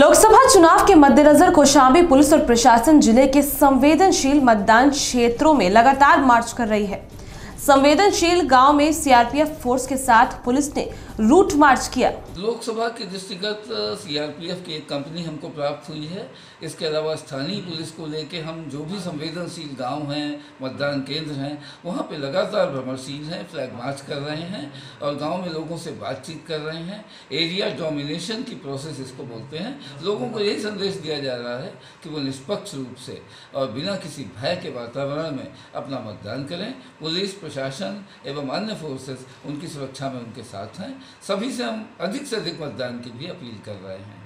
लोकसभा चुनाव के मद्देनजर कौशांबी पुलिस और प्रशासन जिले के संवेदनशील मतदान क्षेत्रों में लगातार मार्च कर रही है। संवेदनशील गांव में सीआरपीएफ फोर्स के साथ पुलिस ने रूट मार्च किया। लोकसभा के दृष्टिगत सीआरपीएफ की एक कंपनी हमको प्राप्त हुई है। इसके अलावा स्थानीय पुलिस को लेके हम जो भी संवेदनशील गांव हैं, मतदान केंद्र हैं, वहां पे लगातार भ्रमणशील हैं, फ्लैग मार्च कर रहे हैं और गांव में लोगों से बातचीत कर रहे हैं। एरिया डोमिनेशन की प्रोसेस इसको बोलते हैं। लोगों को यही संदेश दिया जा रहा है कि वो निष्पक्ष रूप से और बिना किसी भय के वातावरण में अपना मतदान करें। पुलिस प्रशासन एवं अन्य फोर्सेस उनकी सुरक्षा में उनके साथ हैं। सभी से हम अधिक से अधिक मतदान की भी अपील कर रहे हैं।